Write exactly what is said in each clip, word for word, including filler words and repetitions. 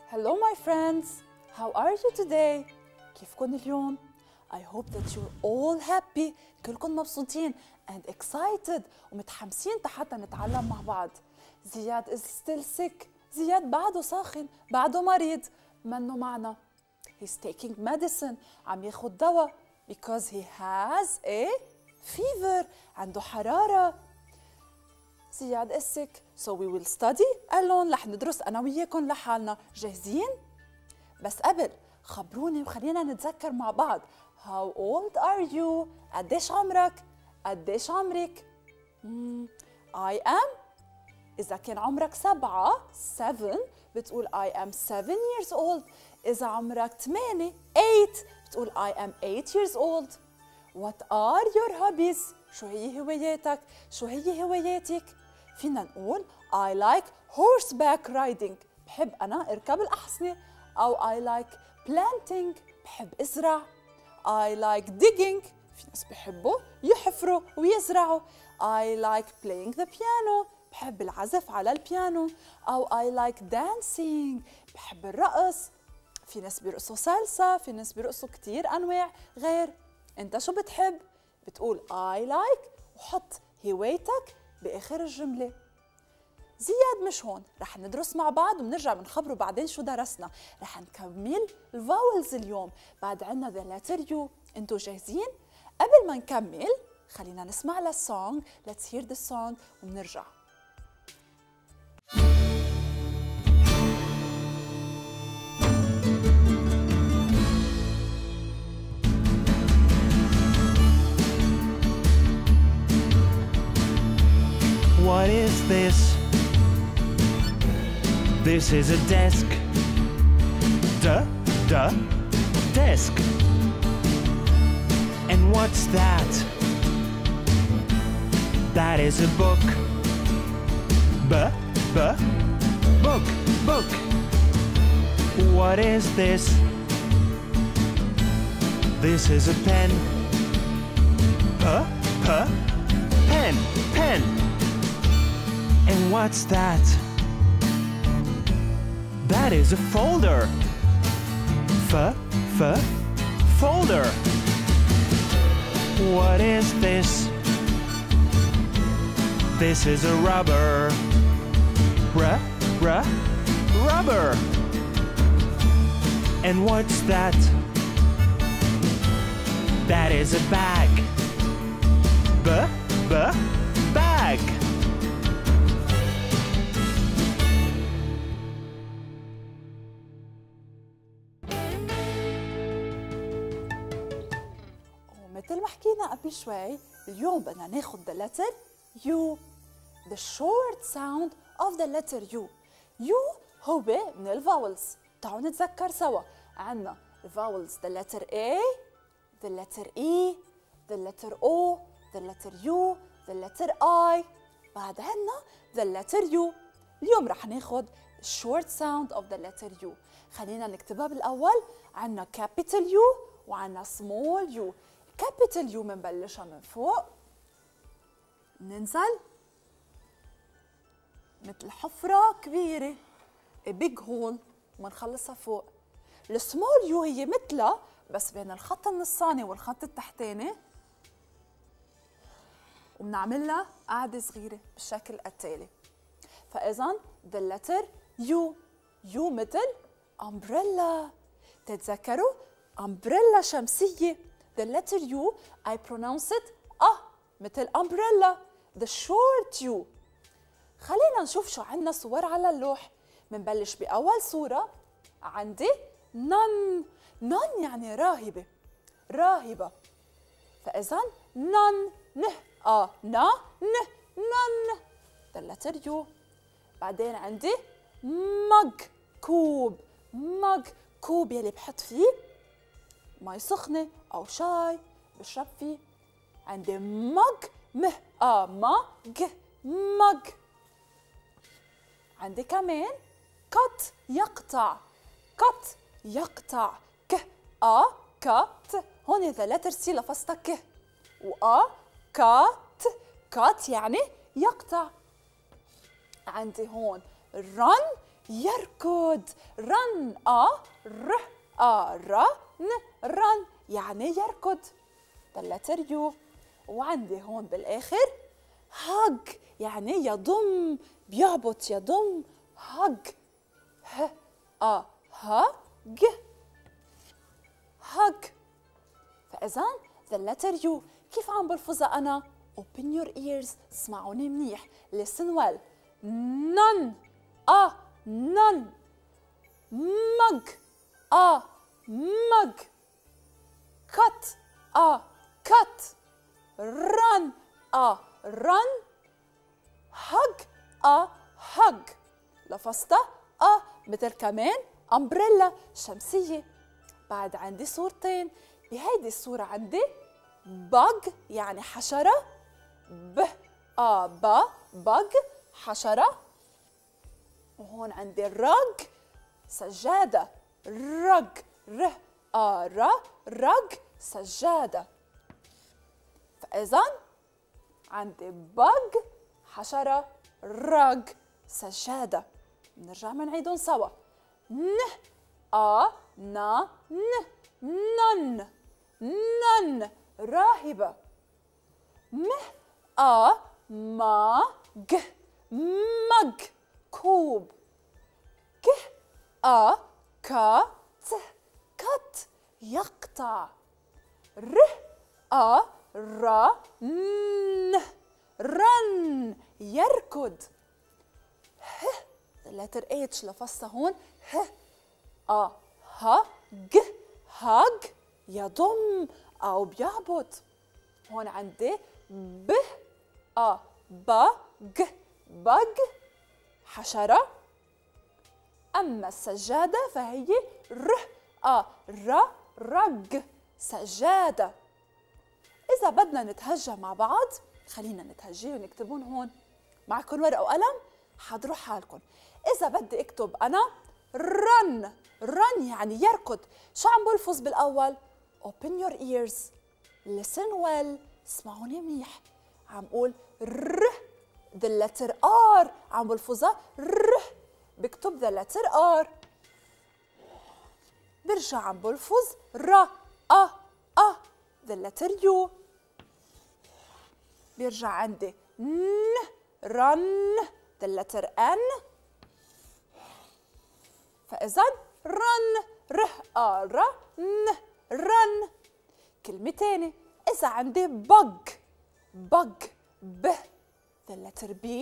Hello my friends, how are you today? كيفكن اليوم؟ I hope that you're all happy. كلكم مبسوطين and excited ومتحمسين حتى نتعلم مع بعض. زياد is still sick. زياد بعده ساخن، بعده مريض، منه معنا. He's taking medicine. عم ياخد دواء because he has a fever. عنده حرارة. زياد is sick. So we will study alone. رح ندرس أنا وياكم لحالنا. جاهزين؟ بس قبل خبروني وخلينا نتذكر مع بعض. How old are you? قديش عمرك؟ قديش عمرك؟ mm, I am. إذا كان عمرك سبعة seven بتقول I am seven years old. إذا عمرك ثمانية eight بتقول I am eight years old. What are your hobbies? شو هي هواياتك؟ شو هي هواياتك؟ فينا نقول I like horseback riding. بحب أنا أركب الأحصنة. أو I like planting. بحب أزرع. I like digging. في ناس بحبوا يحفروا ويزرعوا. I like playing the piano. بحب العزف على البيانو. أو I like dancing. بحب الرقص. في ناس بيرقصوا سالسا، في ناس بيرقصوا كتير أنواع غير. أنت شو بتحب؟ بتقول I like وحط هوايتك بآخر الجملة. زياد مش هون، رح ندرس مع بعض وبنرجع بنخبره بعدين شو درسنا. رح نكمل الفاولز اليوم، بعد عنا the letter U. انتوا جاهزين؟ قبل ما نكمل خلينا نسمع للسونج. Let's hear the song وبنرجع. What is this? This is a desk. Duh, duh, desk. And what's that? That is a book. Buh, buh, book, book. What is this? This is a pen. Puh, puh, pen, pen. And what's that? That is a folder. F, f, folder. What is this? This is a rubber. R, r, rubber. And what's that? That is a bag. B, b, bag. مثل ما حكينا قبل شوي اليوم بدنا ناخد the letter U. The short sound of the letter U. U هو من الفاولز. تعالوا نتذكر سوا. عنا الفاولز the letter A, the letter E, the letter O, the letter U, the letter I. بعد عنا the letter U. اليوم رح ناخد short sound of the letter U. خلينا نكتبها بالأول. عنا capital U وعنا small U. capital U منبلشها من فوق، ننزل مثل حفرة كبيرة a big hole ومنخلصها فوق. السمول يو هي مثلها بس بين الخط النصاني والخط التحتاني وبنعملها قاعدة صغيرة بالشكل التالي. فإذا the letter U. U مثل umbrella. تتذكروا umbrella شمسية. The letter U I pronounce it أ مثل umbrella. The short U. خلينا نشوف شو عندنا صور على اللوح. منبلش بأول صورة. عندي nun. nun يعني راهبة، راهبة. فإذا nun نه آ نا نه nun. The letter U. بعدين عندي mug كوب. mug كوب يلي بحط فيه مي سخنة أو شاي بشرب فيه. عندي مج مه آ ما ج مج. عندي كمان cut يقطع. cut يقطع ك آ كات. هون ذا letter C لفظتها ك وآ كات. cut يعني يقطع. عندي هون run يركض. run أ ر أ ر ن run يعني يركض. the letter U. وعندي هون بالآخر hug يعني يضم، بيعبط، يضم. hug ه أ ه ج hug. فإذا the letter U كيف عم بلفظها أنا؟ open your ears، اسمعوني منيح. listen well. none أ none mug أ mug cut أ cut run أ run hug أ hug. لفظتها أ مثل كمان umbrella شمسية. بعد عندي صورتين. بهيدي الصورة عندي bug يعني حشرة، ب آ ب bug حشرة. وهون عندي rug سجادة، rug ر آ ر rug سجادة. فإذا عندي bug حشرة، rug سجادة. نرجع منعيدهم سوا. ن آ نا ن نن نن راهبة. م آ ما ج مج كوب. ك آ ك ت كت يقطع. ر آ ر ن رن يركض. ه letter H لفظتها هون ه آ ه ج hug يضم أو بيعبط. هون عندي ب آ ب ج bug حشرة. أما السجادة فهي ر آ ر rug سجادة. إذا بدنا نتهجى مع بعض خلينا نتهجى ونكتبون هون. معكم ورقة وقلم؟ حضروا حالكم. إذا بدي أكتب أنا run run يعني يركض، شو عم بلفظ بالأول؟ open your ears listen well، اسمعوني منيح. عم قول ر the letter R عم بلفظها ر، بكتب the letter R. برجع عم بلفظ ر أ أ the letter U. بيرجع عندي ن run the letter N. فإذا run ر آ ر ن run. كلمة تانية. إذا عندي bug bug ب the letter B.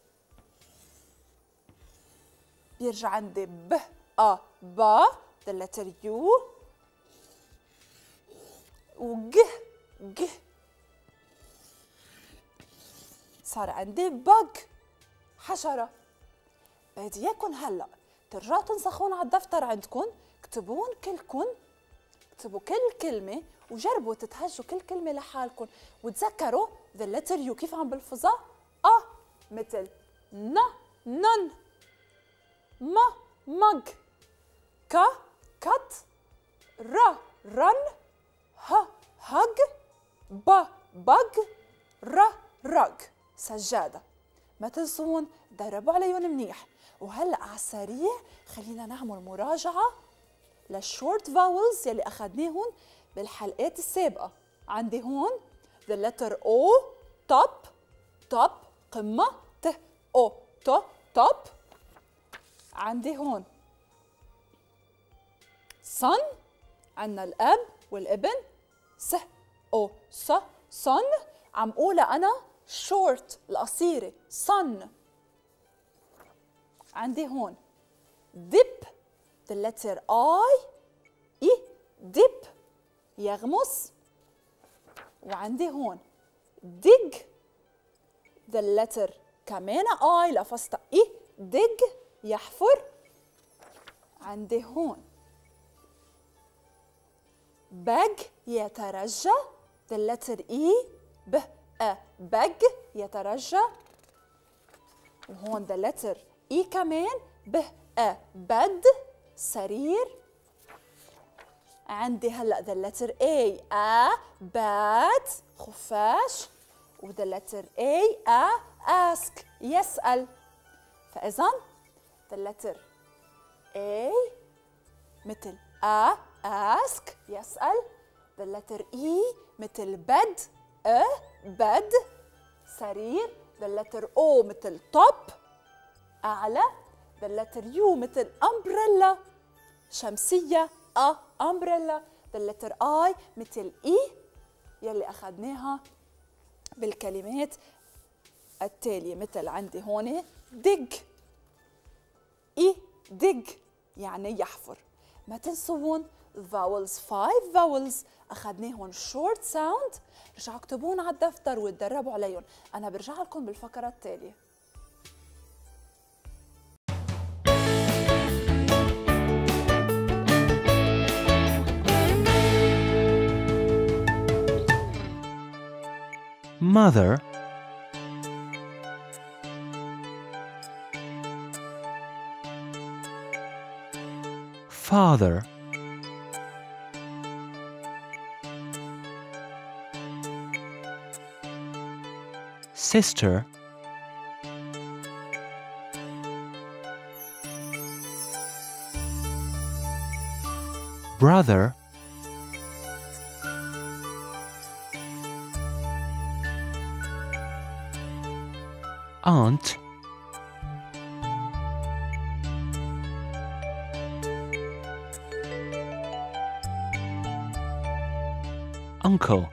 بيرجع عندي ب آ ب the letter U. وج ج صار عندي bug حشرة. بدي اياكم هلا ترجعوا تنسخون على الدفتر عندكم، اكتبون كلكم، اكتبوا كل كلمة وجربوا تتهجوا كل كلمة لحالكم، وتذكروا the letter U كيف عم بلفظها؟ أ مثل ن نن، م مج، ك كت، ر رن، ه هج، ب بج، ر رج سجادة. ما تنسون دربوا عليهم منيح. وهلا على السريع خلينا نعمل مراجعة للشورت فاولز يلي أخذناهم بالحلقات السابقة. عندي هون the letter O top top قمة، ت O تو top. عندي هون son عندنا الأب والابن، س O س son. عم قولها أنا short القصيرة son. عندي هون dip the letter I إي dip يغمس. وعندي هون dig the letter كمان I لفظتها إي dig يحفر. عندي هون bag يترجى the letter E ب أ bag يترجى. وهون the letter إي كمان ب أ بد سرير. عندي هلا the letter A أ بات خفاش. و the letter A أ ask يسأل. فإذا the letter A مثل A ask يسأل. the letter E مثل bed A bed سرير. the letter O مثل top أعلى. the letter U مثل umbrella شمسية A umbrella. the letter I مثل E يلي أخذناها بالكلمات التالية مثل عندي هون dig إي dig يعني يحفر. ما تنسون vowels five vowels أخذناهم short sound. رجعوا اكتبون على الدفتر وتدربوا عليهم. أنا برجع لكم بالفقرة التالية. Mother, father, sister, brother, aunt, uncle,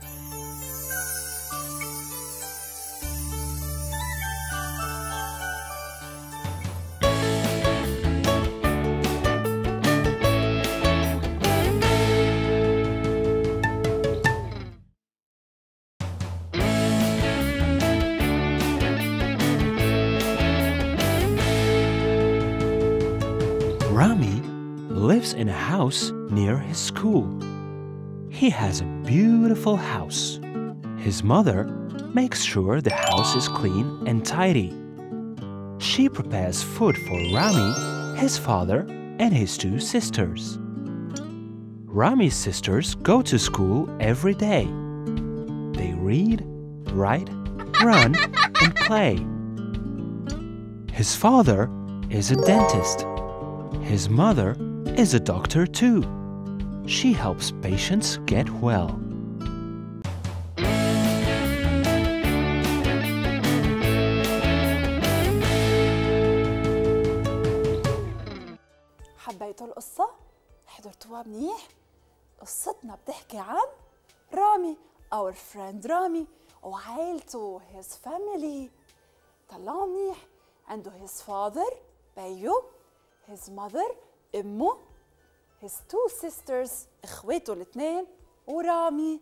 Rami lives in a house near his school. He has a beautiful house. His mother makes sure the house is clean and tidy. She prepares food for Rami, his father, and his two sisters. Rami's sisters go to school every day. They read, write, run, and play. His father is a dentist. His mother is a doctor too. She helps patients get well. حبيتوا القصة؟ حضرتوها منيح؟ قصتنا بتحكي عن رامي our friend رامي وعائلته his family. طلعوا منيح. عنده his father بيو his mother أمه his two sisters إخواته الاثنين ورامي.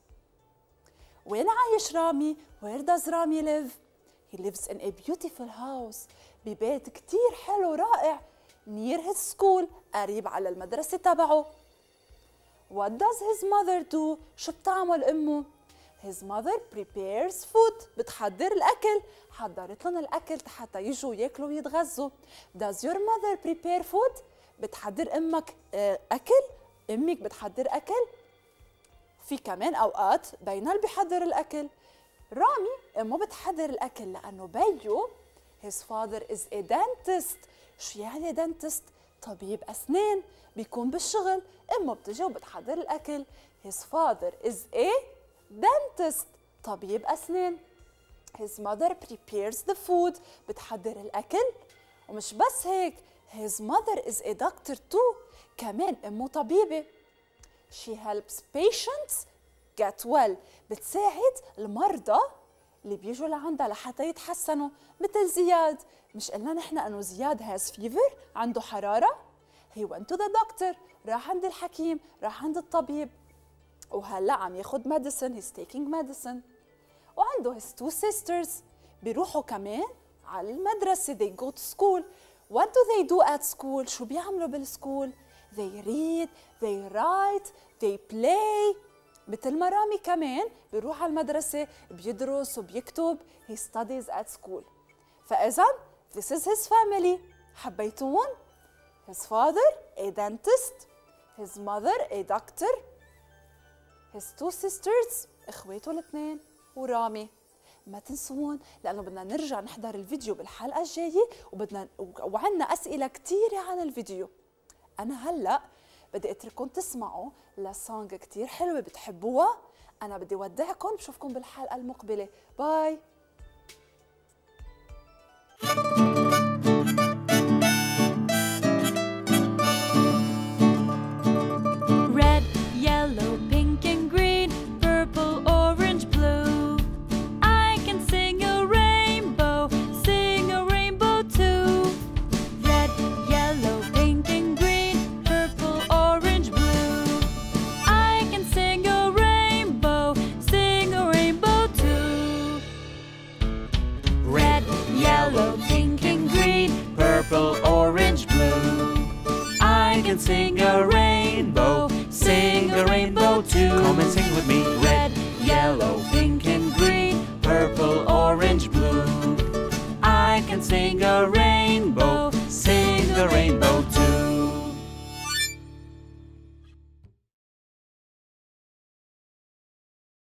وين عايش رامي؟ Where does رامي live? He lives in a beautiful house ببيت كتير حلو رائع near his school قريب على المدرسة تبعه. What does his mother do? شو بتعمل أمه؟ His mother prepares food بتحضر الأكل. حضرت لهم الأكل حتى يجوا ياكلوا ويتغذوا. Does your mother prepare food? بتحضر أمك أكل؟ أمك بتحضر أكل؟ في كمان أوقات بينا اللي بيحضر الأكل. رامي أمه بتحضر الأكل لأنه بيو his father is a dentist. شو يعني dentist؟ طبيب أسنان بيكون بالشغل. أمه بتجي وبتحضر الأكل. His father is a dentist طبيب أسنان. His mother prepares the food بتحضر الأكل. ومش بس هيك his mother is a doctor too كمان أمه طبيبة. She helps patients get well بتساعد المرضى اللي بيجوا لعندها لحتى يتحسنوا. مثل زياد، مش قلنا نحن انه زياد has fever عنده حرارة؟ he went to the doctor راح عند الحكيم، راح عند الطبيب وهلا عم ياخد medicine he's taking medicine. وعنده his two sisters بيروحوا كمان على المدرسة they go to school. what do they do at school؟ شو بيعملوا بالسكول؟ they read they write they play. مثل ما رامي كمان بيروح على المدرسة بيدرس وبيكتب he studies at school. فإذا this is his family. حبيتون؟ his father a dentist, his mother a doctor, his two sisters إخواته الاثنين ورامي. ما تنسون لأنه بدنا نرجع نحضر الفيديو بالحلقة الجاية وبدنا وعندنا أسئلة كتيرة عن الفيديو. أنا هلأ بدي أترككم تسمعوا لسونج كتير حلوة بتحبوها. أنا بدي ودعكم، بشوفكم بالحلقة المقبلة. باي. Red, yellow, pink and green, purple, orange, blue. I can sing a rainbow, sing a rainbow too. Red, yellow, pink and green, purple, orange, blue. I can sing a rainbow, sing a rainbow too. Red, yellow, pink and green, purple, orange, blue. I can sing a rainbow, sing a rainbow too. Come and sing with me. Red, yellow, pink and green, purple, orange, blue. I can sing a rainbow, sing a rainbow